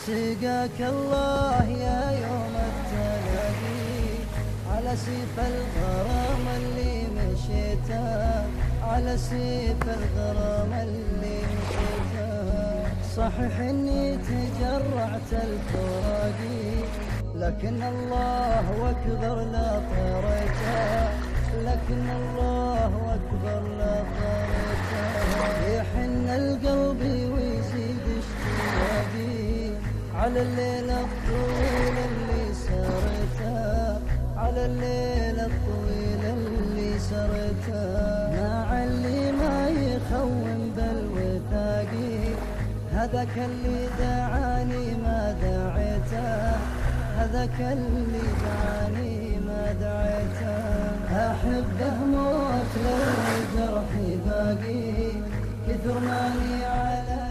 سقاك الله يا يوم التلاقي على سيف الغرام اللي مشيته، على سيف الغرام اللي مشيته. صحيح اني تجرعت الفراقي لكن الله اكبر لا طريته، لكن الله اكبر لا طريته. يحن القلب ويزيد اشتياقي على الليل الطويل اللي سرته، على الليل الطويل اللي سرته. مع اللي ما يخون بالوثاقي هذاك اللي دعاني ما دعيته، هذاك اللي دعاني ما دعيته. أحبه موت لو جرحي باقي كثر ماني على